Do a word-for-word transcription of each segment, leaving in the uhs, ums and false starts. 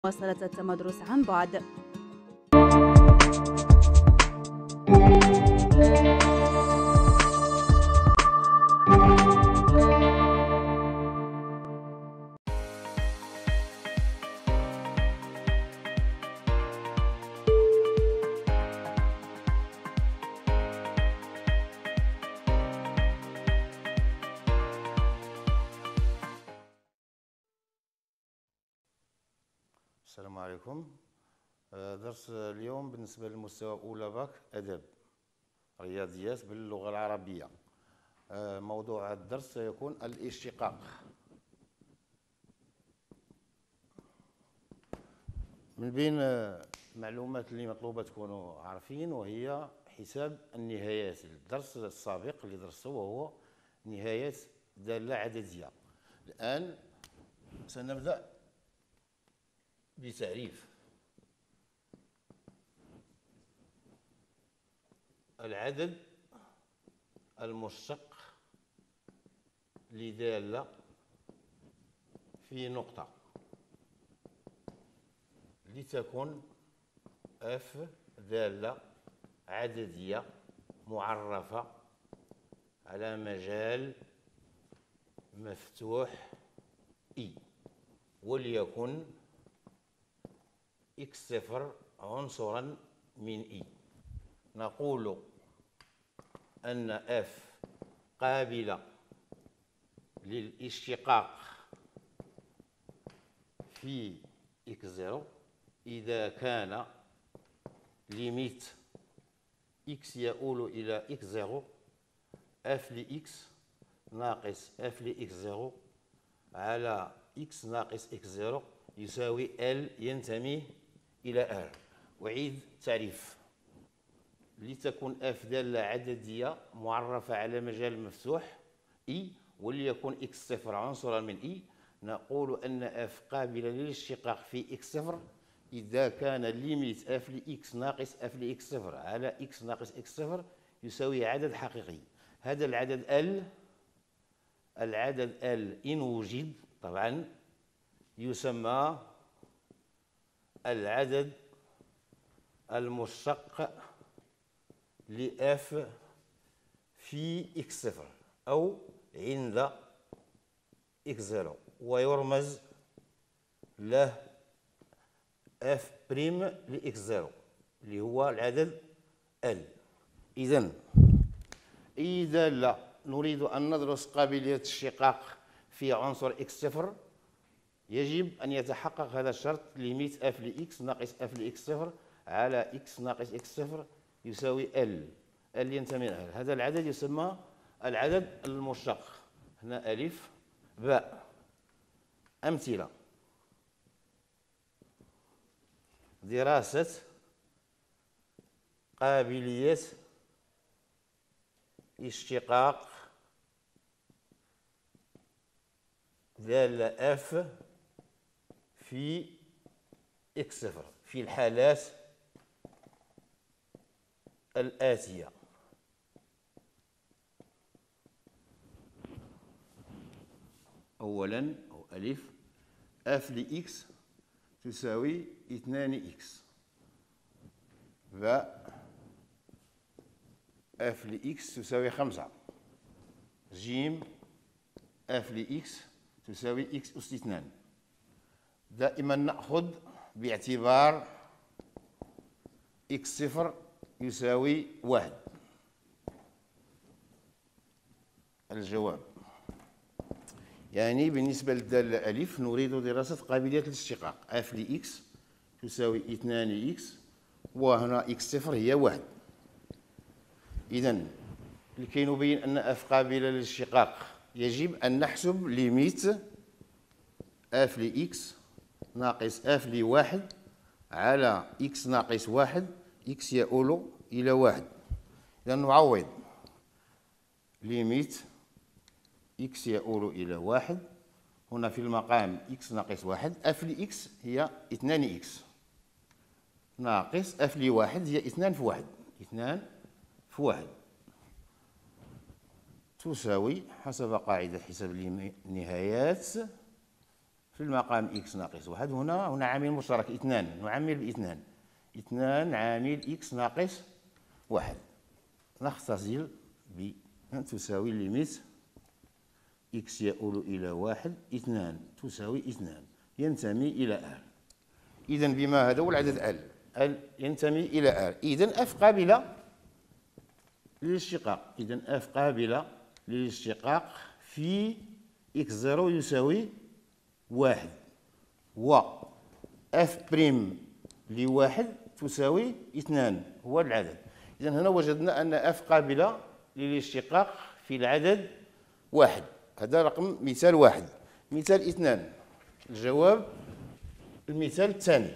مواصلة التمدرس عن بعد. السلام عليكم. درس اليوم بالنسبة للمستوى أولى باك أدب رياضيات باللغة العربية. موضوع الدرس سيكون الاشتقاق. من بين المعلومات اللي مطلوبة تكونوا عارفين وهي حساب النهايات. الدرس السابق اللي درسته وهو نهايات دالة عددية. الآن سنبدأ بتعريف العدد المشتق لدالة في نقطة لتكن اف دالة عددية معرفة على مجال مفتوح اي، وليكن إكس صفر عنصرا من إي. نقول أن اف قابلة للاشتقاق في إكس صفر إذا كان ليميت إكس يؤول إلى إكس صفر اف لإكس ناقص اف لإكس صفر على إكس ناقص إكس صفر يساوي ال ينتمي إلى R. أعيد التعريف. لتكن اف دالة عددية معرفة على مجال مفتوح E وليكن إكس صفر عنصرا من E، نقول أن اف قابلة للاشتقاق في إكس صفر إذا كان ليميت اف لإكس ناقص اف لإكس صفر على إكس ناقص إكس صفر يساوي عدد حقيقي. هذا العدد L، العدد L إن وجد طبعا يسمى العدد المشتق لإف في إكس صفر أو عند إكس صفر، ويرمز له اف بريم لإكس صفر اللي هو العدد ال. إذن إذا لا نريد أن ندرس قابلية الاشتقاق في عنصر إكس صفر يجب أن يتحقق هذا الشرط: ليميت اف لإكس ناقص اف لإكس صفر على إكس ناقص إكس صفر يساوي ال. ال ينتمي إلى ال. هذا العدد يسمى العدد المشتق. هنا ألف باء. أمثلة: دراسة قابلية اشتقاق دالة اف في إكس صفر في الحالات الآتية. أولا أو ألف اف لإكس تساوي اثنان إكس، باء اف لإكس تساوي خمسة، جيم اف لإكس تساوي إكس أس اثنان. دائما نأخذ باعتبار إكس صفر يساوي واحد. الجواب يعني بالنسبة للدالة ألف نريد دراسة قابلية الاشتقاق. اف لإكس تساوي اثنان إكس وهنا إكس صفر هي واحد. إذن لكي نبين أن اف قابلة للاشتقاق يجب أن نحسب ليميت اف لإكس ناقص اف لواحد على إكس ناقص واحد، إكس يؤول إلى واحد. إذا نعوض ليميت إكس يؤول إلى واحد، هنا في المقام إكس ناقص واحد، اف لإكس هي اثنان إكس ناقص اف لواحد هي اثنان في واحد، اثنان في واحد تساوي حسب قاعدة حساب النهايات في في المقام إكس ناقص واحد. هنا هنا عامل مشترك اثنان، نعمل باثنان، اثنان عامل إكس ناقص واحد. نختزل ب تساوي ليميت إكس يؤول إلى واحد، اثنان تساوي اثنان، ينتمي إلى ال. إذن بما هذا هو العدد ال، ال ينتمي إلى ال. إذن اف قابلة للاشتقاق، إذن اف قابلة للاشتقاق في إكس زيرو يساوي واحد، و اف بريم لواحد تساوي اثنان هو العدد. إذن هنا وجدنا أن اف قابلة للاشتقاق في العدد واحد. هذا رقم مثال واحد. مثال اثنان، الجواب المثال الثاني.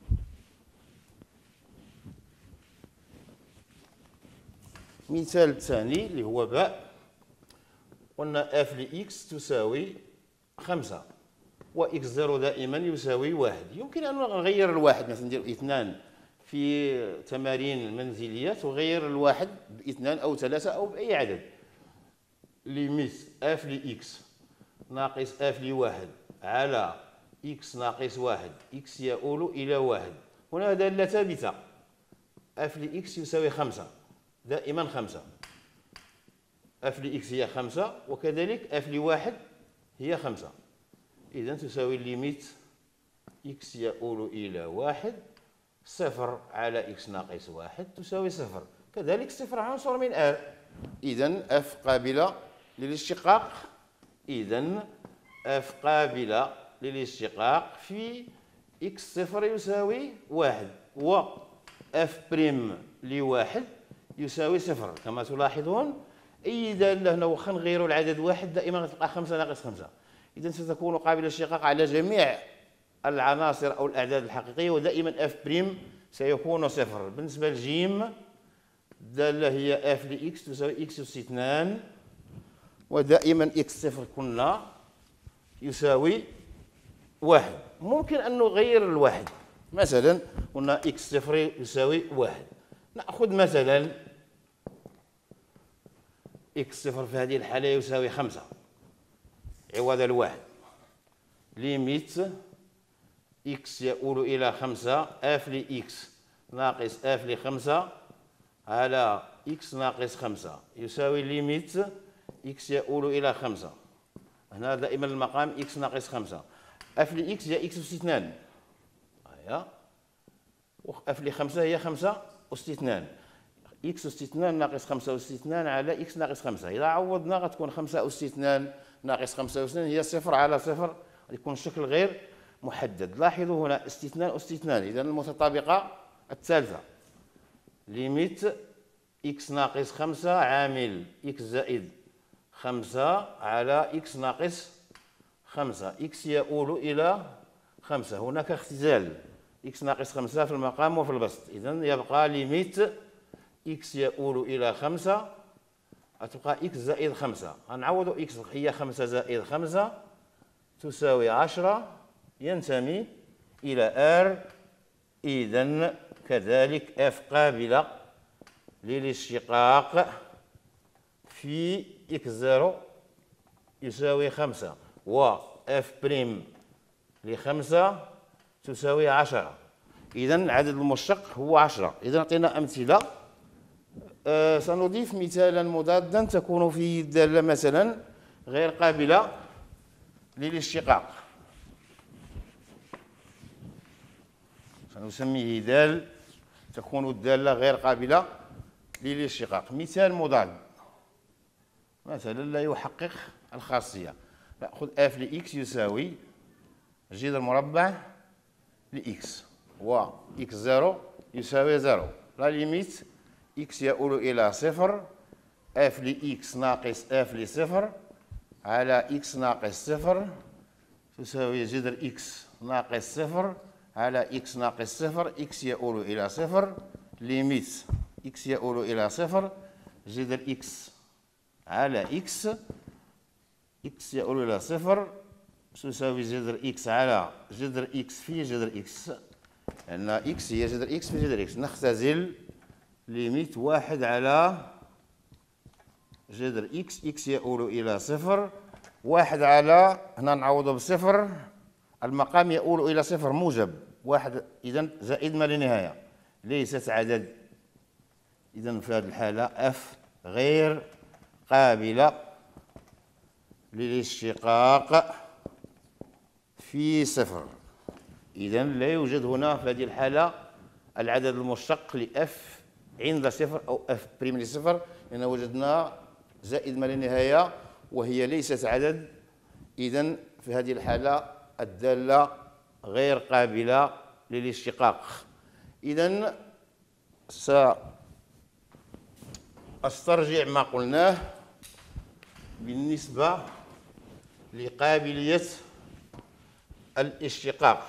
المثال الثاني اللي هو باء، قلنا اف لإكس تساوي خمسة، وإكس زيرو دائما يساوي واحد. يمكن أن نغير الواحد، مثلا ندير اثنان في تمارين المنزليات وغير الواحد باثنان أو ثلاثة أو بأي عدد. ليميت اف لإكس ناقص اف لواحد على إكس ناقص واحد، إكس يؤول إلى واحد. هنا دالة ثابتة، اف لإكس يساوي خمسة، دائما خمسة. اف لإكس هي خمسة، وكذلك اف لواحد هي خمسة. إذن تساوي ليميت إكس يؤول إلى واحد، صفر على إكس ناقص واحد تساوي صفر. كذلك صفر عنصر من ال. إذن اف قابلة للاشتقاق، إذن اف قابلة للاشتقاق في إكس صفر يساوي واحد، و اف بريم لواحد يساوي صفر. كما تلاحظون أي دالة هنا واخا نغيروا العدد واحد دائما غتبقى خمسة ناقص خمسة. إذن ستكون قابلة للاشتقاق على جميع العناصر أو الأعداد الحقيقية، ودائما اف بريم سيكون صفر. بالنسبة لجيم الدالة هي اف لإكس تساوي إكس أس اثنان، ودائما إكس صفر كنا يساوي واحد. ممكن أن نغير الواحد، مثلا قلنا إكس صفر يساوي واحد. نأخذ مثلا إكس صفر في هذه الحالة يساوي خمسة عوض الواحد. ليميت إكس يؤول إلى خمسة، اف لإكس ناقص اف لخمسة على إكس ناقص خمسة يساوي ليميت إكس يؤول إلى خمسة. هنا دائما المقام إكس ناقص خمسة. اف لإكس هي إكس أس اثنان، هيا، اف لخمسة هي خمسة أس اثنان. إكس أس اثنان ناقص خمسة أس اثنان على إكس ناقص خمسة. إذا عوضنا غتكون خمسة أس اثنان ناقص خمسة أس اثنان هي صفر على صفر، يكون الشكل غير محدد. لاحظوا هنا استثنان أس اثنان، إذا المتطابقة الثالثة. ليميت إكس ناقص خمسة عامل إكس زائد خمسة على إكس ناقص خمسة، إكس يؤول إلى خمسة. هناك اختزال، إكس ناقص خمسة في المقام وفي البسط. إذن يبقى ليميت إكس يؤول إلى خمسة، غتبقى إكس زائد خمسة. غنعوضوا إكس هي خمسة زائد خمسة تساوي عشرة، ينتمي إلى ار. إذن كذلك اف قابلة للاشتقاق في إكس زيرو يساوي خمسة، و اف بريم لخمسة تساوي عشرة. إذن العدد المشتق هو عشرة. إذن أعطينا أمثلة. أه سنضيف مثالا مضادا تكون فيه الدالة مثلا غير قابلة للاشتقاق، سنسميه دال تكون الدالة غير قابلة للاشتقاق. مثال مضاد مثلا لا يحقق الخاصية. نأخذ اف لإكس يساوي جذر مربع لإكس، و إكس زيرو يساوي زيرو. لا ليميت إكس يؤول إلى صفر، اف لإكس ناقص اف لصفر على إكس ناقص صفر تساوي جذر إكس ناقص صفر على إكس ناقص صفر، إكس يؤول إلى صفر. ليميت إكس يؤول إلى صفر، جذر إكس على إكس، إكس يؤول إلى صفر تساوي جذر إكس على جذر إكس في جذر إكس، لأن إكس هي جذر إكس في جذر إكس. نختزل ليميت واحد على جذر إكس، إكس يؤول إلى صفر، واحد على هنا نعوض بصفر المقام يؤول إلى صفر موجب واحد، إذا زائد ما لا نهاية، ليست عدد. إذا في هذه الحالة اف غير قابلة للاشتقاق في صفر. إذا لا يوجد هنا في هذه الحالة العدد المشتق لإف عند صفر أو إف بريم لصفر، لأن وجدنا زائد ما لا نهاية وهي ليست عدد. إذا في هذه الحالة الدالة غير قابلة للاشتقاق. إذا سأسترجع ما قلناه بالنسبة لقابلية الاشتقاق.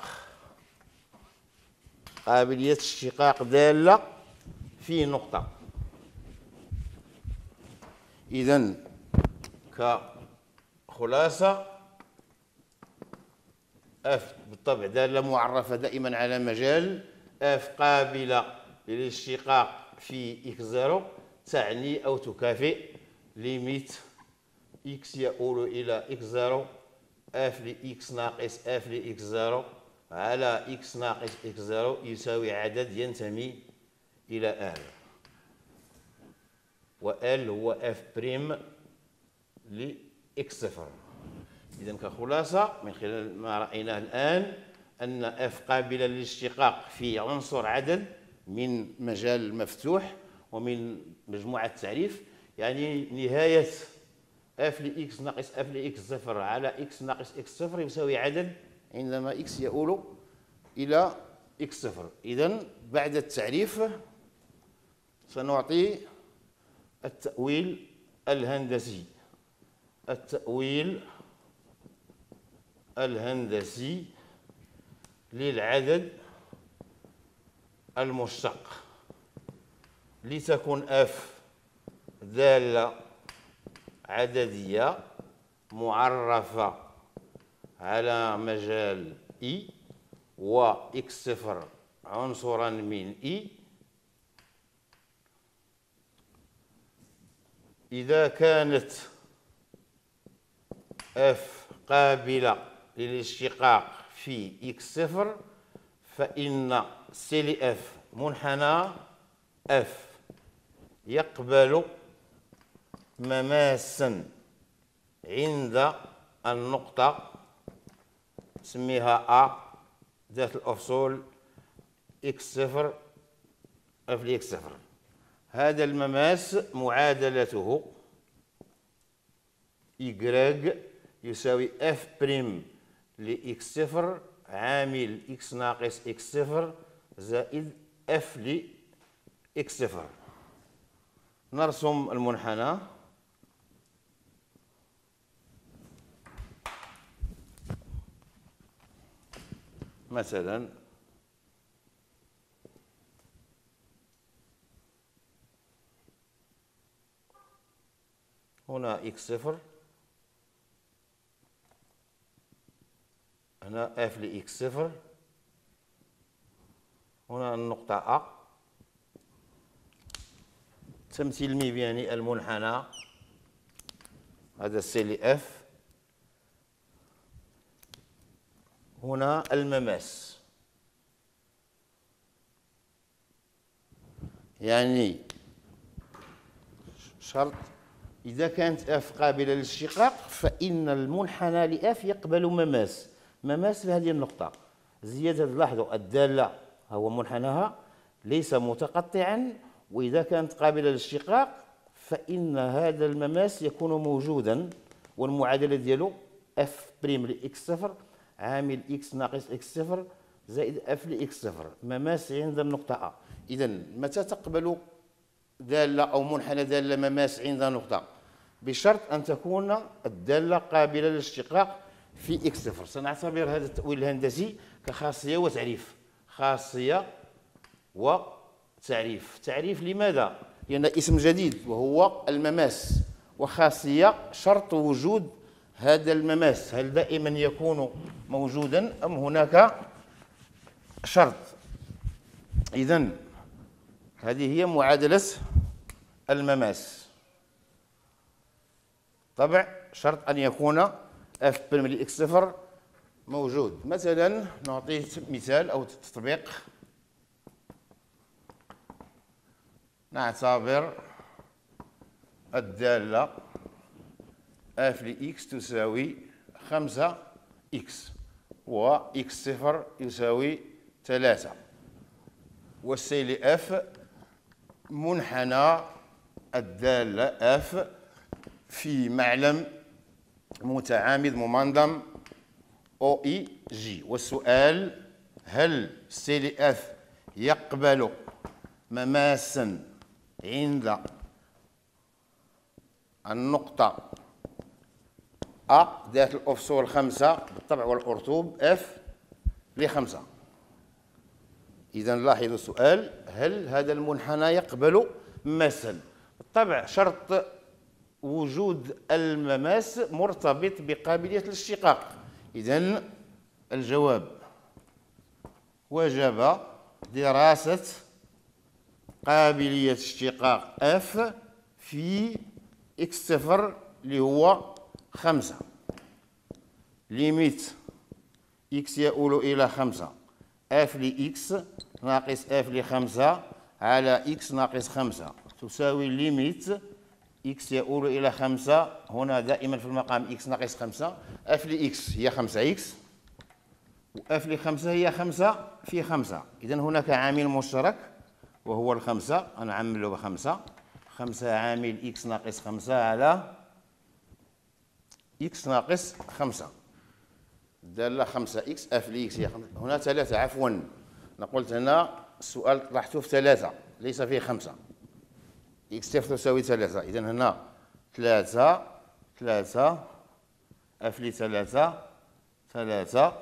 قابلية اشتقاق دالة في نقطة. إذا كخلاصة اف بالطبع دالة معرفة دائما على مجال. اف قابلة للاشتقاق في اكس صفر تعني أو تكافئ ليميت اكس يؤول إلى اكس صفر اف لإكس ناقص اف لإكس صفر على اكس ناقص اكس صفر يساوي عدد ينتمي إلى ال، و ال هو اف بريم لإكس صفر. إذا كخلاصة من خلال ما رأيناه الآن أن اف قابلة للاشتقاق في عنصر عدد من مجال مفتوح ومن مجموعة تعريف، يعني نهاية اف لإكس ناقص اف لإكس صفر على اكس ناقص اكس صفر يساوي عدد عندما اكس يؤول إلى اكس صفر. إذا بعد التعريف سنعطي التأويل الهندسي. التأويل الهندسي للعدد المشتق لتكون اف دالة عددية معرفة على مجال إي و إكس صفر عنصرا من إي إذا كانت اف قابلة للاشتقاق في إكس صفر فإن سي لإف منحنى اف يقبل مماسا عند النقطة نسميها أ ذات الأفصول إكس صفر اف لإكس صفر. هذا المماس معادلته إيكغ يساوي اف بريم لإكس صفر عامل إكس ناقص إكس صفر زائد اف لإكس صفر. نرسم المنحنى. مثلا هنا إكس صفر، هنا اف لإكس صفر، هنا النقطة أ. تمثيل ميبياني المنحنى هذا سي لإف. هنا المماس، يعني شرط إذا كانت اف قابلة للاشتقاق فإن المنحنى لإف يقبل مماس. مماس في هذه النقطة. زيادة لاحظوا الدالة هو منحناها ليس متقطعا، وإذا كانت قابلة للاشتقاق فإن هذا المماس يكون موجودا، والمعادلة ديالو اف بريم لإكس صفر عامل إكس ناقص إكس صفر زائد اف لإكس صفر مماس عند النقطة أ. إذا متى تقبل دالة أو منحنى دالة مماس عند نقطة؟ بشرط أن تكون الدالة قابلة للاشتقاق في إكس صفر. سنعتبر هذا التأويل الهندسي كخاصية وتعريف. خاصية وتعريف. تعريف لماذا؟ لأن اسم جديد وهو المماس، وخاصية شرط وجود هذا المماس. هل دائما يكون موجودا أم هناك شرط؟ إذن هذه هي معادلة المماس. طبع شرط أن يكون اف بريم لإكس صفر موجود. مثلا نعطي مثال أو تطبيق. نعتبر الدالة اف لإكس تساوي خمسة إكس و إكس صفر يساوي ثلاثة، والسي لإف منحنى الدالة اف في معلم متعامد ممنظم او اي جي. والسؤال: هل سي لإف يقبل مماسا عند النقطة أ ذات الأفصول خمسة بالطبع والأرطوب اف لخمسة. إذا لاحظوا السؤال: هل هذا المنحنى يقبل مماسا؟ بالطبع شرط وجود المماس مرتبط بقابلية الاشتقاق. إذا الجواب: وجب دراسة قابلية اشتقاق اف في اكس صفر اللي هو خمسة. ليميت اكس يؤول إلى خمسة اف لإكس ناقص اف لخمسة على اكس ناقص خمسة تساوي ليميت اكس يؤول إلى خمسة، هنا دائما في المقام اكس ناقص خمسة، اف لإكس هي خمسة اكس واف لخمسة هي خمسة في خمسة. إذا هناك عامل مشترك وهو الخمسة، أنا عامله بخمسة، خمسة عامل اكس ناقص خمسة على اكس ناقص خمسة. الدالة خمسة اكس اف لإكس هي خمسة، هنا ثلاثة عفوا، أنا قلت هنا السؤال طرحته في ثلاثة ليس فيه خمسة. اكس صفر تساوي ثلاثة، إذا هنا ثلاثة ثلاثة اف لي ثلاثة ثلاثة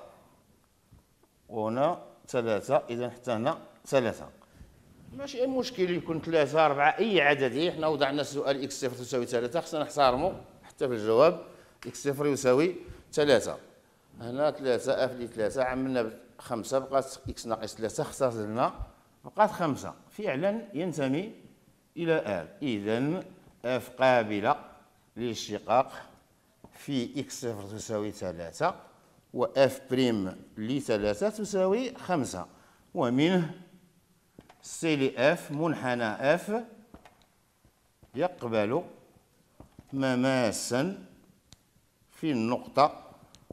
وهنا ثلاثة، إذا حتى هنا ثلاثة. ماشي أي مشكل يكون ثلاثة أربعة أي عدد. حنا وضعنا السؤال اكس صفر تساوي ثلاثة، خصنا نحترموا حتى في الجواب اكس صفر يساوي ثلاثة. هنا ثلاثة اف لي ثلاثة عملنا خمسة بقات اكس ناقص ثلاثة، اختارت لنا بقات خمسة، فعلا ينتمي إلى ال. إذا اف قابلة للاشتقاق في اكس صفر تساوي ثلاثة و اف بريم لثلاثة تساوي خمسة، ومنه سي لإف منحنى اف يقبل مماسا في النقطة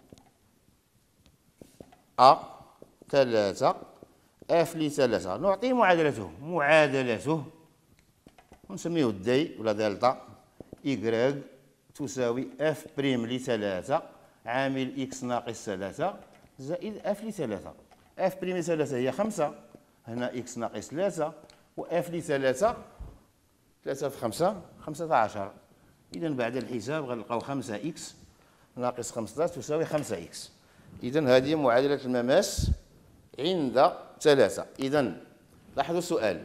أ ثلاثة اف لثلاثة. نعطي معادلته، معادلته ونسميه الدي ولا دلتا إيكغيك تساوي اف بريم لثلاثة عامل اكس ناقص ثلاثة زائد اف لثلاثة. اف بريم لثلاثة هي خمسة، هنا اكس ناقص ثلاثة، واف لثلاثة ثلاثة في خمسة خمسة عشر. إذا بعد الحساب غنلقاو خمسة اكس ناقص خمسة تساوي خمسة اكس. إذا هذه معادلة المماس عند ثلاثة. إذا لاحظوا السؤال: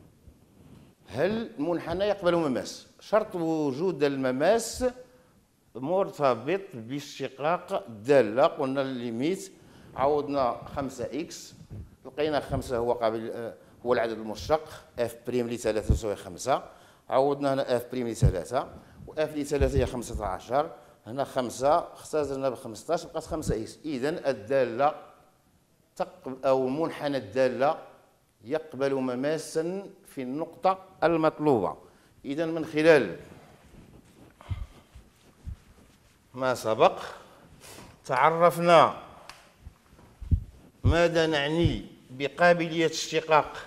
هل المنحنى يقبل مماس؟ شرط وجود المماس مرتبط باشتقاق الدالة. قلنا الليميت عوضنا خمسة اكس، لقينا خمسة هو قابل هو العدد المشتق اف بريم لثلاثة تساوي خمسة، عوضنا هنا اف بريم لثلاثة واف لثلاثة هي خمسة عشر، هنا خمسة اختزلنا ب خمسطاش بقات خمسة اكس. إذا الدالة تقبل أو منحنى الدالة يقبل مماسا في النقطة المطلوبة. إذا من خلال ما سبق تعرفنا ماذا نعني بقابلية اشتقاق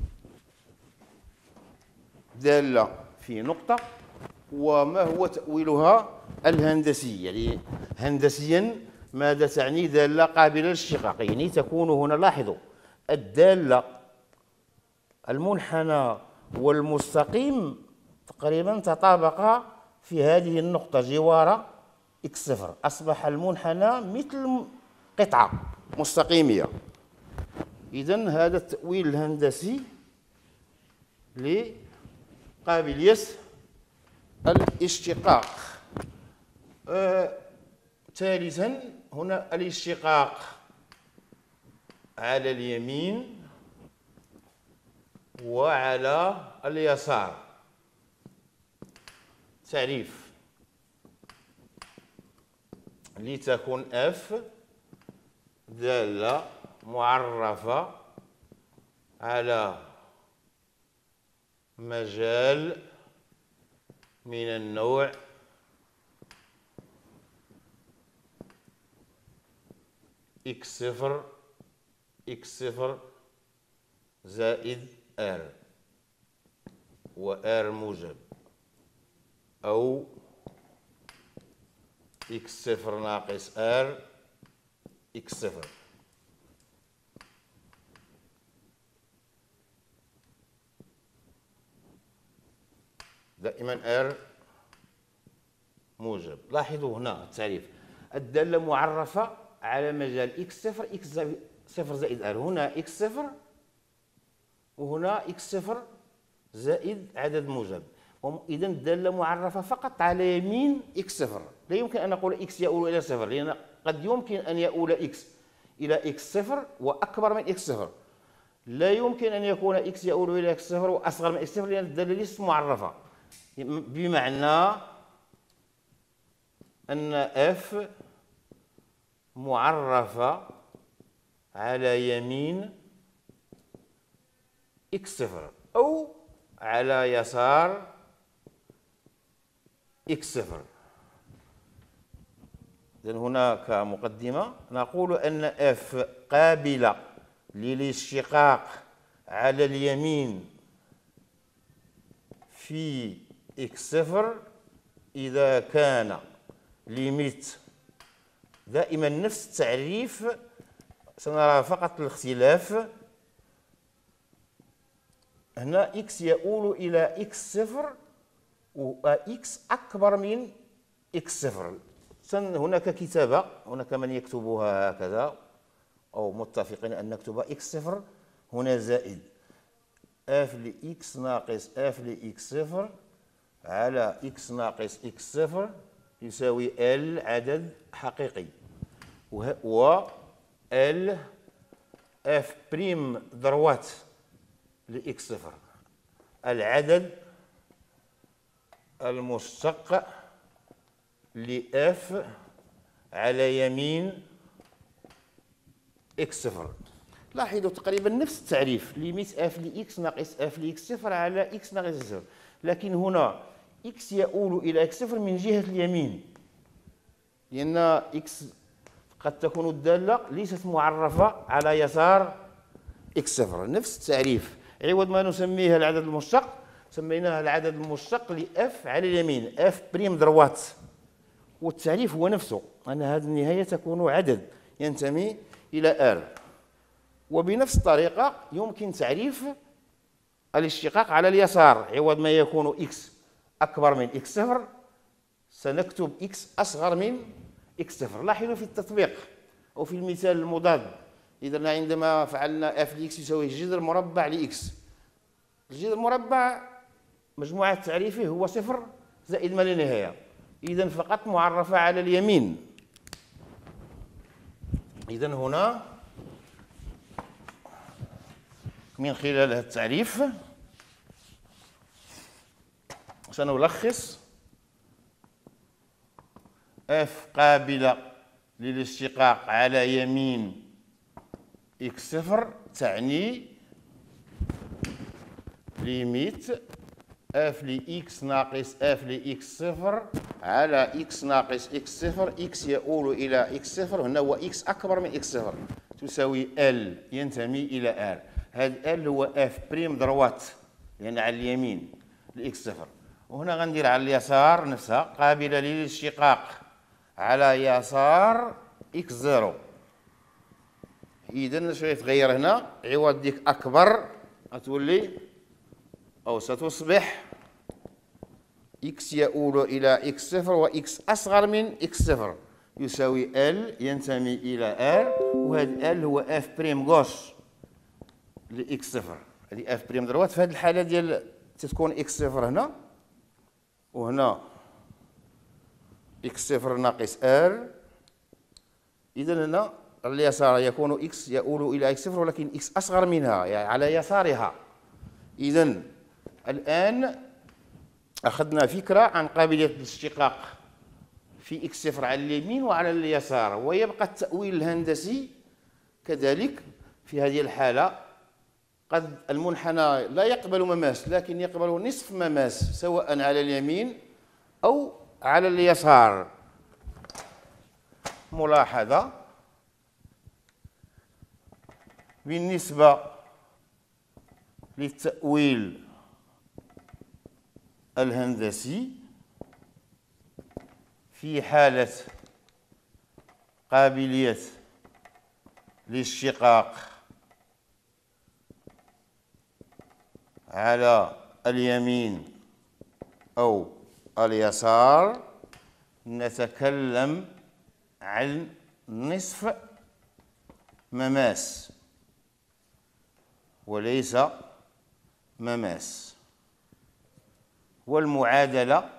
دالة في نقطة وما هو تأويلها الهندسي. يعني هندسيا ماذا تعني دالة قابلة للاشتقاق؟ يعني تكون هنا، لاحظوا الدالة المنحنى والمستقيم تقريبا تطابقا في هذه النقطة جوار اكس صفر، أصبح المنحنى مثل قطعة مستقيمية. إذن هذا التأويل الهندسي لقابلية الاشتقاق. آه ثالثا هنا الاشتقاق على اليمين وعلى اليسار. تعريف: لتكن اف دالة معرفة على مجال من النوع إكس صفر إكس صفر زائد آر وآر موجب، أو إكس صفر ناقص آر إكس صفر. دائما آر موجب. لاحظوا هنا التعريف، الدالة معرفة على مجال إكس صفر إكس صفر زائد آر، هنا إكس صفر وهنا إكس صفر زائد عدد موجب. إذا الدالة معرفة فقط على يمين إكس صفر، لا يمكن أن نقول إكس يؤول إلى صفر، لأن قد يمكن أن يؤول إكس إلى إكس صفر وأكبر من إكس صفر، لا يمكن أن يكون إكس يؤول إلى إكس صفر وأصغر من إكس صفر، لأن الدالة ليست معرفة. بمعنى أن إف معرفة على يمين إكس صفر أو على يسار إكس صفر. إذن هناك مقدمة نقول أن إف قابلة للاشتقاق على اليمين في إكس صفر إذا كان ليميت دائما نفس التعريف، سنرى فقط الاختلاف. هنا إكس يؤول إلى إكس صفر وإكس أكبر من إكس صفر. هناك كتابة، هناك من يكتبها هكذا أو متفقين أن نكتب إكس صفر هنا زائد اف لإكس ناقص اف لإكس صفر على إكس ناقص إكس صفر يساوي ال عدد حقيقي، و ال اف بريم ذروات لإكس صفر العدد المشتق لإف على يمين إكس صفر. لاحظوا تقريبا نفس التعريف، ليميت اف لإكس ناقص اف لإكس صفر على إكس ناقص إكس صفر، لكن هنا إكس يؤول إلى إكس صفر من جهة اليمين، لأن إكس قد تكون الدالة ليست معرفة على يسار إكس صفر. نفس التعريف، عوض ما نسميها العدد المشتق سميناها العدد المشتق لإف على اليمين، اف بريم دروات، والتعريف هو نفسه، أن هذه النهاية تكون عدد ينتمي إلى ار. وبنفس الطريقة يمكن تعريف الاشتقاق على اليسار، عوض ما يكون إكس أكبر من إكس صفر سنكتب إكس أصغر من إكس صفر. لاحظوا في التطبيق أو في المثال المضاد، إذا عندما فعلنا اف لإكس يساوي جذر مربع لإكس، الجذر المربع مجموعة تعريفه هو صفر زائد ما لا نهاية، إذا فقط معرفة على اليمين. إذا هنا من خلال هذا التعريف سنلخص اف قابلة للاشتقاق على يمين إكس صفر تعني ليميت اف لإكس ناقص اف لإكس صفر على إكس ناقص إكس صفر، إكس يؤول إلى إكس صفر، هنا هو إكس أكبر من إكس صفر تساوي ال ينتمي إلى ار. هذا ال هو اف بريم دروات لأن على اليمين لإكس صفر، وهنا غندير على اليسار نفسها قابلة للاشتقاق على يسار إكس زيرو. إذا شنو يتغير هنا؟ عوض ديك أكبر غتولي أو ستصبح إكس يؤول إلى إكس صفر وإكس أصغر من إكس صفر يساوي ال ينتمي إلى ار، وهذا ال هو اف بريم غوش لإكس صفر، هذه اف بريم دروات. في هذه الحالة ديال تتكون إكس صفر هنا وهنا إكس صفر ناقص ار، إذا هنا على اليسار يكون إكس يؤول إلى إكس صفر ولكن إكس أصغر منها يعني على يسارها. إذا الآن أخذنا فكرة عن قابلية الاشتقاق في إكس صفر على اليمين وعلى اليسار، ويبقى التأويل الهندسي كذلك في هذه الحالة قد المنحنى لا يقبل مماس، لكن يقبل نصف مماس سواء على اليمين أو على اليسار. ملاحظة بالنسبة للتأويل الهندسي في حالة قابلية الاشتقاق على اليمين أو اليسار نتكلم عن نصف مماس وليس مماس. والمعادلة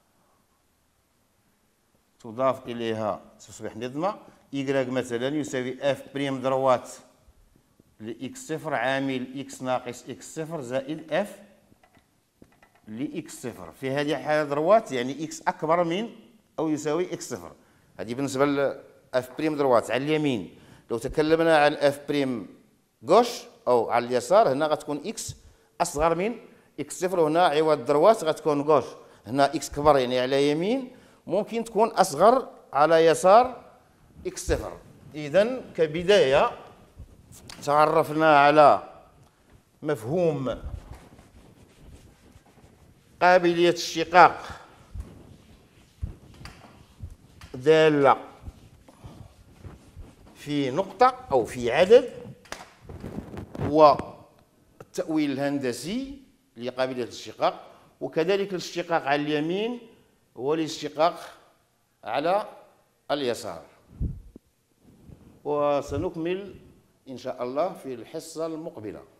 تضاف إليها تصبح نظمة إيكغ مثلا يساوي اف بريم دروات لإكس صفر عامل إكس ناقص إكس صفر زائد اف لإكس صفر. في هذه الحالة دروات يعني إكس أكبر من أو يساوي إكس صفر. هذه بالنسبة لأف بريم دروات على اليمين. لو تكلمنا عن اف بريم غوش أو على اليسار هنا غتكون إكس أصغر من إكس صفر، وهنا عوض دروات غتكون غوش. هنا إكس كبر يعني على يمين، ممكن تكون أصغر على يسار إكس صفر. إذن كبداية تعرفنا على مفهوم قابلية الاشتقاق دالة في نقطة أو في عدد، والتأويل الهندسي لقابلية الاشتقاق، وكذلك الاشتقاق على اليمين والاشتقاق على اليسار. وسنكمل إن شاء الله في الحصة المقبلة.